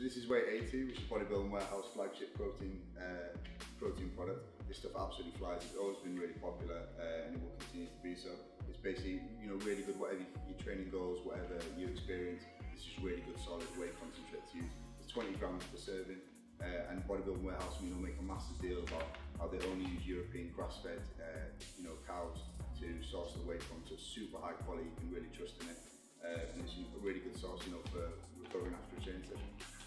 this is Weight 80, which is Bodybuilding Warehouse flagship protein product. This stuff absolutely flies. It's always been really popular, and it will continue to be so. It's basically, really good whatever your training goals, whatever you experience. It's just really good, solid whey concentrate to use. It's 20 grams per serving, and Bodybuilding Warehouse, make a massive deal about how they only use European grass-fed, cows to source the whey from. So it's super high quality. You can really trust in it, and it's a really good source, for recovering after a training session.